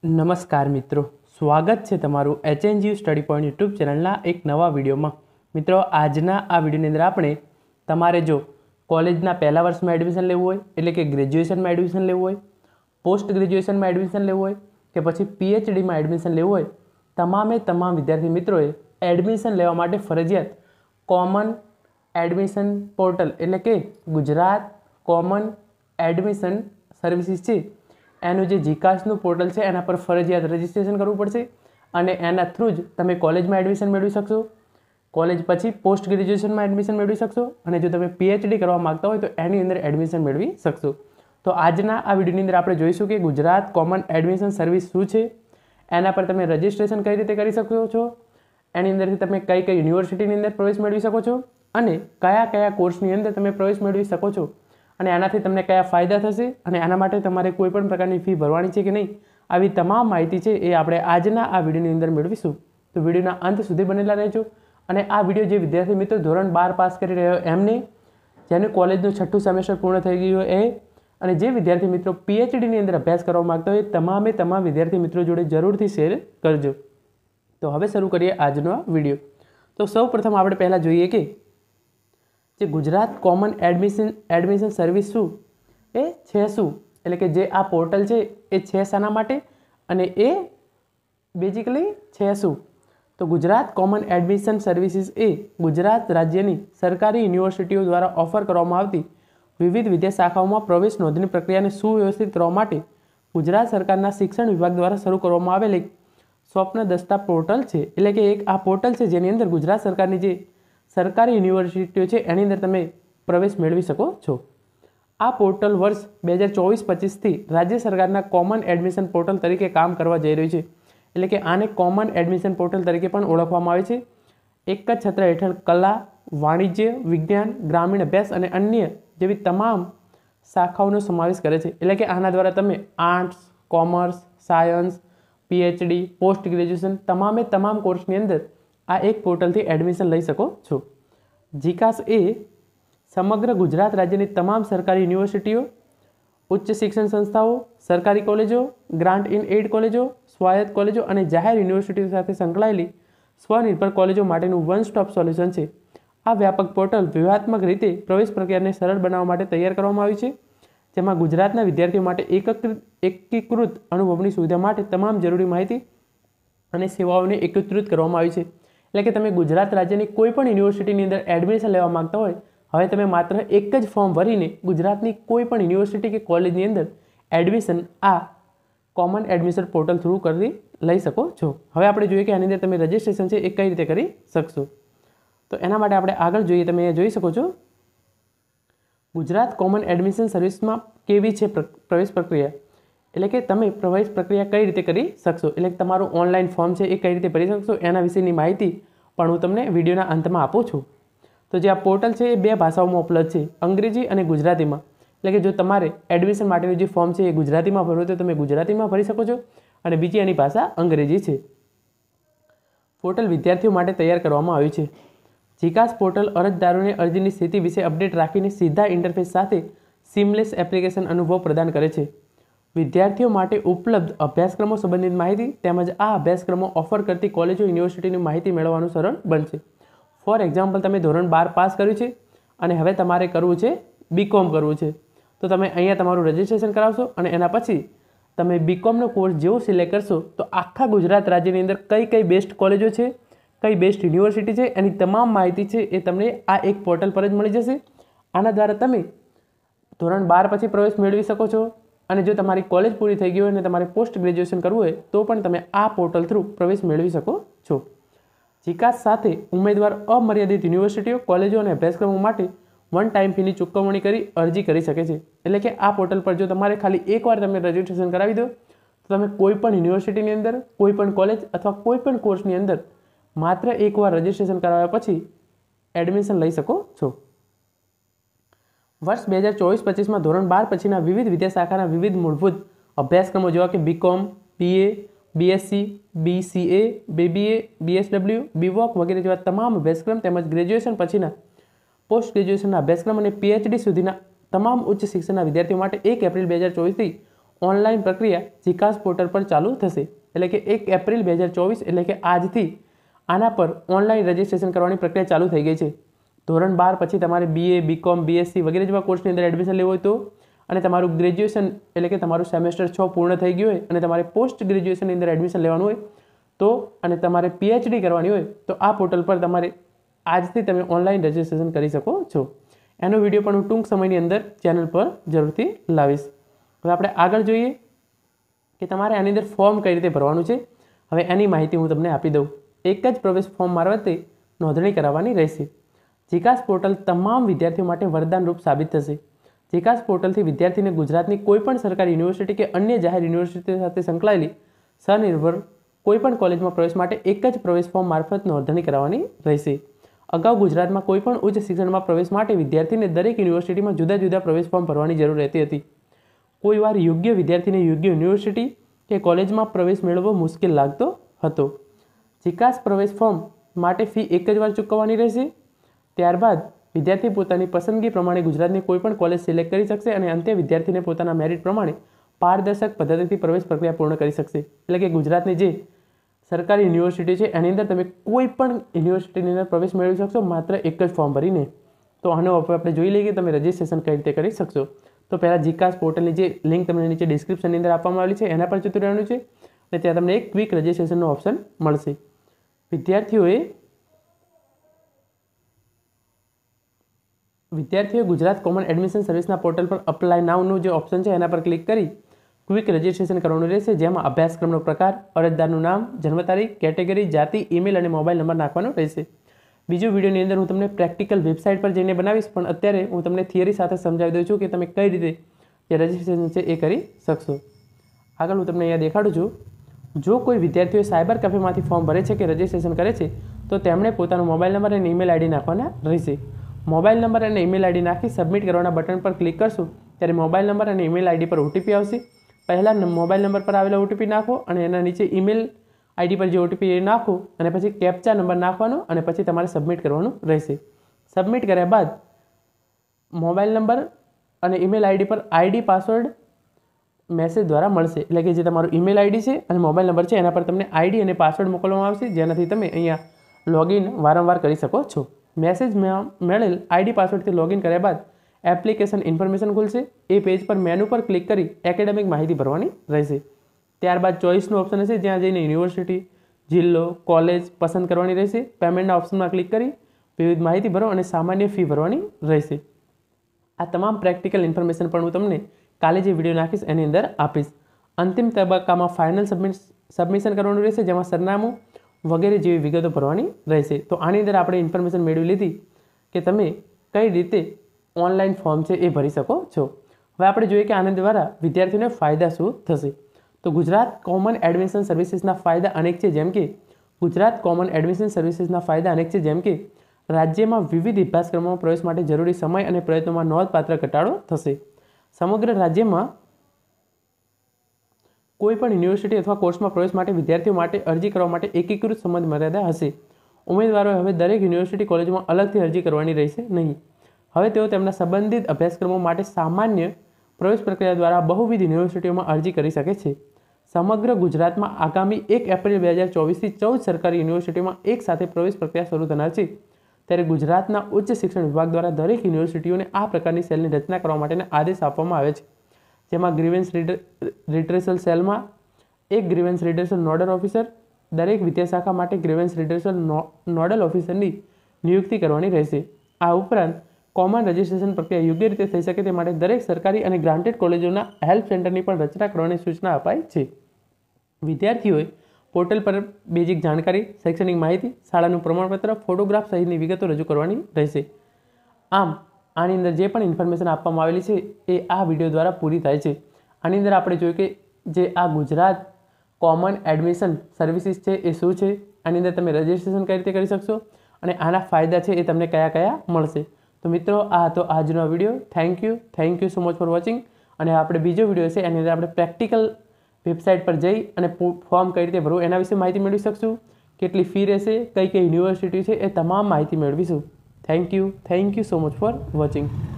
નમસ્કાર મિત્રો, સ્વાગત છે તમારું HNGU સ્ટડી પોઈન્ટ યુટ્યુબ ચેનલના એક નવા વિડીયોમાં। મિત્રો, આજના આ વિડીયોની અંદર આપણે તમારે જો કોલેજના પહેલા વર્ષમાં એડમિશન લેવું હોય એટલે કે ગ્રેજ્યુએશનમાં એડમિશન લેવું હોય, પોસ્ટ ગ્રેજ્યુએશનમાં એડમિશન લેવું હોય કે પછી PhDમાં એડમિશન લેવું હોય, તમામ વિદ્યાર્થી મિત્રોએ એડમિશન લેવા માટે ફરજિયાત કોમન એડમિશન પોર્ટલ એટલે કે ગુજરાત કોમન એડમિશન સર્વિસીસ છે એનું જે જીકાસનું પોર્ટલ છે એના પર ફરજિયાત રજિસ્ટ્રેશન કરવું પડશે અને એના થ્રુ જ તમે કોલેજમાં એડમિશન મેળવી શકશો। કોલેજ પછી પોસ્ટ ગ્રેજ્યુએશનમાં એડમિશન મેળવી શકશો અને જો તમે PhD કરવા માગતા હોય તો એની અંદર એડમિશન મેળવી શકશો। તો આજના આ વિડીયોની અંદર આપણે જોઈશું કે ગુજરાત કોમન એડમિશન સર્વિસ શું છે, એના પર તમે રજિસ્ટ્રેશન કઈ રીતે કરી શકો છો, એની અંદરથી તમે કઈ કઈ યુનિવર્સિટીની અંદર પ્રવેશ મેળવી શકો છો અને કયા કયા કોર્સની અંદર તમે પ્રવેશ મેળવી શકો છો અને એનાથી તમને કયા ફાયદા થશે અને એના માટે તમારે કોઈ પણ પ્રકારની ફી ભરવાની છે કે નહીં, આવી તમામ માહિતી છે એ આપણે આજના આ વિડીયોની અંદર મેળવીશું। તો વિડીયોના અંત સુધી બનેલા રહેજો અને આ વિડીયો જે વિદ્યાર્થી મિત્રો ધોરણ 12 પાસ કરી રહ્યો એમને, જેનું કોલેજનું 6ઠું સેમેસ્ટર પૂર્ણ થઈ ગયું એ અને જે વિદ્યાર્થી મિત્રો PhDની અંદર અભ્યાસ કરવા માગતા હોય તમામ વિદ્યાર્થી મિત્રો જોડે જરૂરથી શેર કરજો। તો હવે શરૂ કરીએ આજનો આ વિડીયો। તો સૌ પ્રથમ આપણે પહેલાં જોઈએ કે જે ગુજરાત કોમન એડમિશન સર્વિસ શું એ છે શું, એટલે કે જે આ પોર્ટલ છે એ છે શાના માટે અને એ બેઝિકલી છે શું। તો ગુજરાત કોમન એડમિશન સર્વિસીસ એ ગુજરાત રાજ્યની સરકારી યુનિવર્સિટીઓ દ્વારા ઓફર કરવામાં આવતી વિવિધ વિદ્યા શાખાઓમાં પ્રવેશ નોંધણી પ્રક્રિયાને સુવ્યવસ્થિત કરવા માટે ગુજરાત સરકારના શિક્ષણ વિભાગ દ્વારા શરૂ કરવામાં આવેલ એક સ્વપ્નદષ્ટા પોર્ટલ છે। એટલે કે એક આ પોર્ટલ છે જેની અંદર ગુજરાત સરકારની જે સરકારી યુનિવર્સિટીઓ છે એની અંદર તમે પ્રવેશ મેળવી શકો છો। આ પોર્ટલ વર્ષ 2024-25થી રાજ્ય સરકારના કોમન એડમિશન પોર્ટલ તરીકે કામ કરવા જઈ રહ્યું છે। એટલે કે આને કોમન એડમિશન પોર્ટલ તરીકે પણ ઓળખવામાં આવે છે। એક જ છત્ર હેઠળ કલા, વાણિજ્ય, વિજ્ઞાન, ગ્રામીણ અભ્યાસ અને અન્ય જેવી તમામ શાખાઓનો સમાવેશ કરે છે। એટલે કે આના દ્વારા તમે arts, commerce, science, PhD, post graduation તમામ કોર્સની અંદર આ એક પોર્ટલથી એડમિશન લઈ શકો છો। જીકાસ એ સમગ્ર ગુજરાત રાજ્યની તમામ સરકારી યુનિવર્સિટીઓ, ઉચ્ચ શિક્ષણ સંસ્થાઓ, સરકારી કોલેજો, ગ્રાન્ટ ઇન એડ કોલેજો, સ્વાયત્ત કોલેજો અને જાહેર યુનિવર્સિટીઓ સાથે સંકળાયેલી સ્વનિર્ભર કોલેજો માટેનું વન સ્ટોપ સોલ્યુશન છે। આ વ્યાપક પોર્ટલ વ્યૂહાત્મક રીતે પ્રવેશ પ્રક્રિયાને સરળ બનાવવા માટે તૈયાર કરવામાં આવ્યું છે, જેમાં ગુજરાતના વિદ્યાર્થીઓ માટે એકીકૃત અનુભવની સુવિધા માટે તમામ જરૂરી માહિતી અને સેવાઓને એકત્રિત કરવામાં આવી છે। એટલે કે તમે ગુજરાત રાજ્યની કોઈ પણ યુનિવર્સિટીની અંદર એડમિશન લેવા માગતા હોય, હવે તમે માત્ર એક જ ફોર્મ ભરીને ગુજરાતની કોઈ પણ યુનિવર્સિટી કે કોલેજની અંદર એડમિશન આ કોમન એડમિશન પોર્ટલ થ્રુ કરી લઈ શકો છો। હવે આપણે જોઈએ કે આની અંદર તમે રજિસ્ટ્રેશન છે એ કઈ રીતે કરી શકશો। તો એના માટે આપણે આગળ જોઈએ, તમે અહીંયા જોઈ શકો છો ગુજરાત કોમન એડમિશન સર્વિસમાં કેવી છે પ્રવેશ પ્રક્રિયા, એટલે કે તમે પ્રવેશ પ્રક્રિયા કઈ રીતે કરી શકશો, એટલે કે તમારું ઓનલાઈન ફોર્મ છે એ કઈ રીતે ભરી શકશો એના વિશેની માહિતી પણ હું તમને વિડીયોના અંતમાં આપું છું। તો જે આ પોર્ટલ છે એ 2 ભાષાઓમાં ઉપલબ્ધ છે, અંગ્રેજી અને ગુજરાતીમાં। એટલે કે જો તમારે એડમિશન માટેનું જે ફોર્મ છે એ ગુજરાતીમાં ભરવું તો તમે ગુજરાતીમાં ભરી શકો છો અને બીજી એની ભાષા અંગ્રેજી છે। પોર્ટલ વિદ્યાર્થીઓ માટે તૈયાર કરવામાં આવ્યું છે। જીકાસ પોર્ટલ અરજદારોને અરજીની સ્થિતિ વિશે અપડેટ રાખીને સીધા ઇન્ટરફેસ સાથે સીમલેસ એપ્લિકેશન અનુભવ પ્રદાન કરે છે। વિદ્યાર્થીઓ માટે ઉપલબ્ધ અભ્યાસક્રમો સંબંધિત માહિતી તેમજ આ અભ્યાસક્રમો ઓફર કરતી કોલેજો યુનિવર્સિટીની માહિતી મેળવવાનું સરળ બનશે। ફોર એક્ઝામ્પલ, તમે ધોરણ 12 પાસ કર્યું છે અને હવે તમારે કરવું છે BCom કરવું છે, તો તમે અહીંયા તમારું રજિસ્ટ્રેશન કરાવશો અને એના પછી તમે BComનો કોર્સ જેવો સિલેક્ટ કરશો તો આખા ગુજરાત રાજ્યની અંદર કઈ બેસ્ટ કોલેજો છે, કઈ બેસ્ટ યુનિવર્સિટી છે એની તમામ માહિતી છે એ તમને આ એક પોર્ટલ પર જ મળી જશે। આના દ્વારા તમે ધોરણ 12 પછી પ્રવેશ મેળવી શકો છો અને જો તમારી કોલેજ પૂરી થઈ ગઈ હોય અને તમારે પોસ્ટ ગ્રેજ્યુએશન કરવું હોય તો પણ તમે આ પોર્ટલ થ્રુ પ્રવેશ મેળવી શકો છો। જીકાસ સાથે ઉમેદવાર અમર્યાદિત યુનિવર્સિટીઓ, કોલેજો અને અભ્યાસક્રમો માટે વન ટાઈમ ફીની ચૂકવણી કરી અરજી કરી શકે છે। એટલે કે આ પોર્ટલ પર જો તમારે ખાલી એકવાર તમે રજિસ્ટ્રેશન કરાવી દો તો તમે કોઈ પણ યુનિવર્સિટીની અંદર, કોઈ પણ કોલેજ અથવા કોઈ પણ કોર્સની અંદર માત્ર એકવાર રજિસ્ટ્રેશન કરાવ્યા પછી એડમિશન લઈ શકો છો। વર્ષ 2024-25માં ધોરણ 12 પછીના વિવિધ વિદ્યા શાખાના વિવિધ મૂળભૂત અભ્યાસક્રમો જેવા કે BCom, BA, BSc, BCA, BBA, BSW, BVoc વગેરે જેવા તમામ અભ્યાસક્રમ તેમજ ગ્રેજ્યુએશન પછીના પોસ્ટ ગ્રેજ્યુએશનના અભ્યાસક્રમ અને PhD સુધીના તમામ ઉચ્ચ શિક્ષણના વિદ્યાર્થીઓ માટે 1 એપ્રિલ 2024થી ઓનલાઈન પ્રક્રિયા જીકાસ પોર્ટલ પર ચાલુ થશે. એટલે કે 1 એપ્રિલ 2024 એટલે કે આજથી આના પર ઓનલાઈન રજિસ્ટ્રેશન કરવાની પ્રક્રિયા ચાલુ થઈ ગઈ છે. ધોરણ 12 પછી તમારે BA, BCom, BSc વગેરે જેવા કોર્સની અંદર એડમિશન લેવું હોય તો, અને તમારું ગ્રેજ્યુએશન એટલે કે તમારું સેમેસ્ટર 6 પૂર્ણ થઈ ગયું હોય અને તમારે પોસ્ટ ગ્રેજ્યુએશનની અંદર એડમિશન લેવાનું હોય તો, અને તમારે PhD કરવાની હોય તો આ પોર્ટલ પર તમારે આજથી તમે ઓનલાઈન રજિસ્ટ્રેશન કરી શકો છો. એનો વિડીયો પણ હું ટૂંક સમયની અંદર ચેનલ પર જરૂરથી લાવીશ. હવે આપણે આગળ જોઈએ કે તમારે આની અંદર ફોર્મ કઈ રીતે ભરવાનું છે. હવે એની માહિતી હું તમને આપી દઉં. એક જ પ્રવેશ ફોર્મ મારફતે નોંધણી કરાવવાની રહેશે. જીકાસ પોર્ટલ તમામ વિદ્યાર્થીઓ માટે વરદાનરૂપ સાબિત થશે. જીકાસ પોર્ટલથી વિદ્યાર્થીને ગુજરાતની કોઈપણ સરકારી યુનિવર્સિટી કે અન્ય જાહેર યુનિવર્સિટી સાથે સંકળાયેલી સ્વનિર્ભર કોઈપણ કોલેજમાં પ્રવેશ માટે એક જ પ્રવેશ ફોર્મ મારફત નોંધણી કરાવવાની રહેશે. અગાઉ ગુજરાતમાં કોઈપણ ઉચ્ચ શિક્ષણમાં પ્રવેશ માટે વિદ્યાર્થીને દરેક યુનિવર્સિટીમાં જુદા જુદા પ્રવેશ ફોર્મ ભરવાની જરૂર રહેતી હતી. કોઈ વાર યોગ્ય વિદ્યાર્થીને યોગ્ય યુનિવર્સિટી કે કોલેજમાં પ્રવેશ મેળવવો મુશ્કેલ લાગતો હતો. જીકાસ પ્રવેશ ફોર્મ માટે ફી એક જ વાર ચૂકવવાની રહેશે. ત્યારબાદ વિદ્યાર્થી પોતાની પસંદગી પ્રમાણે ગુજરાતની કોઈપણ કોલેજ સિલેક્ટ કરી શકશે અને અંતે વિદ્યાર્થીને પોતાના મેરિટ પ્રમાણે પારદર્શક પદ્ધતિથી પ્રવેશ પ્રક્રિયા પૂર્ણ કરી શકશે. એટલે કે ગુજરાતની જે સરકારી યુનિવર્સિટી છે એની અંદર તમે કોઈ પણ યુનિવર્સિટીની અંદર પ્રવેશ મેળવી શકશો માત્ર એક જ ફોર્મ ભરીને. તો આનો આપણે જોઈ લઈએ કે તમે રજિસ્ટ્રેશન કઈ રીતે કરી શકશો. તો પહેલાં જીકાસ પોર્ટલની જે લિંક તમને નીચે ડિસ્ક્રિપ્શનની અંદર આપવામાં આવેલી છે એના પર જતું રહેવાનું છે અને ત્યાં તમને એક ક્વિક રજિસ્ટ્રેશનનો ઓપ્શન મળશે. વિદ્યાર્થીઓએ ગુજરાત કોમન એડમિશન સર્વિસના પોર્ટલ પર અપ્લાય નાઉનું જે ઓપ્શન છે એના પર ક્લિક કરી ક્વિક રજિસ્ટ્રેશન કરવાનું રહેશે. જેમાં અભ્યાસક્રમનો પ્રકાર, અરજદારનું નામ, જન્મ તારીખ, કેટેગરી, જાતિ, ઈમેલ અને મોબાઈલ નંબર નાખવાનો રહેશે. બીજો વિડીયોની અંદર હું તમને પ્રેક્ટિકલ વેબસાઇટ પર જઈને બનાવીશ, પણ અત્યારે હું તમને થિયરી સાથે સમજાવી દઉં છું કે તમે કઈ રીતે જે રજિસ્ટ્રેશન છે એ કરી શકશો. આગળ હું તમને અહીંયા દેખાડું છું. જો કોઈ વિદ્યાર્થીઓ સાયબર કેફેમાંથી ફોર્મ ભરે છે કે રજિસ્ટ્રેશન કરે છે તો તેમણે પોતાનો મોબાઈલ નંબર અને ઈમેલ આઈડી નાખવાના રહેશે. મોબાઈલ નંબર અને ઈમેલ આઈડી નાખી સબમિટ કરવાના બટન પર ક્લિક કરશો ત્યારે મોબાઈલ નંબર અને ઈમેલ આઈડી પર OTP આવશે. પહેલાં મોબાઈલ નંબર પર આવેલા OTP નાખો અને એના નીચે ઈમેલ આઈડી પર જે OTP એ નાખો અને પછી કેપ્ચા નંબર નાખવાનો અને પછી તમારે સબમિટ કરવાનું રહેશે. સબમિટ કર્યા બાદ મોબાઈલ નંબર અને ઈમેલ આઈડી પર ID પાસવર્ડ મેસેજ દ્વારા મળશે. એટલે કે જે તમારું ઈમેલ આઈડી છે અને મોબાઈલ નંબર છે એના પર તમને ID અને પાસવર્ડ મોકલવામાં આવશે, જેનાથી તમે અહીંયા લોગિન વારંવાર કરી શકો છો. મેસેજમાં મળેલ ID પાસવર્ડથી લોગિન કર્યા બાદ એપ્લિકેશન ઇન્ફોર્મેશન ખુલશે. એ પેજ પર મેનુ પર ક્લિક કરી એકેડેમિક માહિતી ભરવાની રહેશે. ત્યારબાદ ચોઇસનું ઓપ્શન હશે, જ્યાં જઈને યુનિવર્સિટી, જિલ્લો, કોલેજ પસંદ કરવાની રહેશે. પેમેન્ટના ઓપ્શનમાં ક્લિક કરી વિવિધ માહિતી ભરો અને સામાન્ય ફી ભરવાની રહેશે. આ તમામ પ્રેક્ટિકલ ઇન્ફોર્મેશન પણ હું તમને કાલે જે વિડીયો નાખીશ એની અંદર આપીશ. અંતિમ તબક્કામાં ફાઇનલ સબમિશન કરવાનું રહેશે, જેમાં સરનામું વગેરે જેવી વિગતો ભરવાની રહેશે. તો આની અંદર આપણે ઇન્ફોર્મેશન મેળવી લીધી કે તમે કઈ રીતે ઓનલાઈન ફોર્મ છે એ ભરી શકો છો. હવે આપણે જોઈએ કે આના દ્વારા વિદ્યાર્થીઓને ફાયદા શું થશે. તો ગુજરાત કોમન એડમિશન સર્વિસીસના ફાયદા અનેક છે, જેમ કે ગુજરાત કોમન એડમિશન સર્વિસીસના ફાયદા અનેક છે જેમ કે રાજ્યમાં વિવિધ અભ્યાસક્રમોમાં પ્રવેશ માટે જરૂરી સમય અને પ્રયત્નોમાં નોંધપાત્ર ઘટાડો થશે. સમગ્ર રાજ્યમાં કોઈપણ યુનિવર્સિટી અથવા કોર્સમાં પ્રવેશ માટે વિદ્યાર્થીઓ માટે અરજી કરવા માટે એકીકૃત સમય મર્યાદા હશે. ઉમેદવારોએ હવે દરેક યુનિવર્સિટી કોલેજમાં અલગથી અરજી કરવાની રહેશે નહીં. હવે તેઓ તેમના સંબંધિત અભ્યાસક્રમો માટે સામાન્ય પ્રવેશ પ્રક્રિયા દ્વારા બહુવિધ યુનિવર્સિટીઓમાં અરજી કરી શકે છે. સમગ્ર ગુજરાતમાં આગામી 1 એપ્રિલ 2024થી 14 સરકારી યુનિવર્સિટીઓમાં એક સાથે પ્રવેશ પ્રક્રિયા શરૂ થનાર છે. ત્યારે ગુજરાતના ઉચ્ચ શિક્ષણ વિભાગ દ્વારા દરેક યુનિવર્સિટીઓને આ પ્રકારની સેલની રચના કરવા માટેના આદેશ આપવામાં આવે છે, જેમાં ગ્રીવન્સ રિડ્રેસલ સેલમાં એક ગ્રીવન્સ રિડ્રેસલ નોડલ ઓફિસર, દરેક વિદ્યાશાખા માટે ગ્રીવન્સ રિડ્રેસલ નોડલ ઓફિસરની નિયુક્તિ કરવાની રહેશે. આ ઉપરાંત કોમન રજિસ્ટ્રેશન પ્રક્રિયા યોગ્ય રીતે થઈ શકે તે માટે દરેક સરકારી અને ગ્રાન્ટેડ કોલેજોના હેલ્પ સેન્ટરની પણ રચના કરવાની સૂચના અપાઈ છે. વિદ્યાર્થીઓએ પોર્ટલ પર બેઝિક જાણકારી, શૈક્ષણિક માહિતી, શાળાનું પ્રમાણપત્ર, ફોટોગ્રાફ સહિતની વિગતો રજૂ કરવાની રહેશે. આમ આની અંદર જે પણ ઇન્ફોર્મેશન આપવામાં આવેલી છે એ આ વિડીયો દ્વારા પૂરી થાય છે. આની અંદર આપણે જોયું કે જે આ ગુજરાત કોમન એડમિશન સર્વિસીસ છે એ શું છે, આની અંદર તમે રજિસ્ટ્રેશન કઈ રીતે કરી શકશો અને આના ફાયદા છે એ તમને કયા કયા મળશે. તો મિત્રો આ હતો આજનો video. Thank you so much for watching. અને આપણે બીજો વિડીયો છે એની અંદર આપણે પ્રેક્ટિકલ વેબસાઇટ પર જઈ અને ફોર્મ કઈ રીતે ભરવું એના વિશે માહિતી મેળવી શકશું, કેટલી ફી રહેશે, કઈ કઈ યુનિવર્સિટી છે એ તમામ માહિતી મેળવીશું. Thank you so much for watching.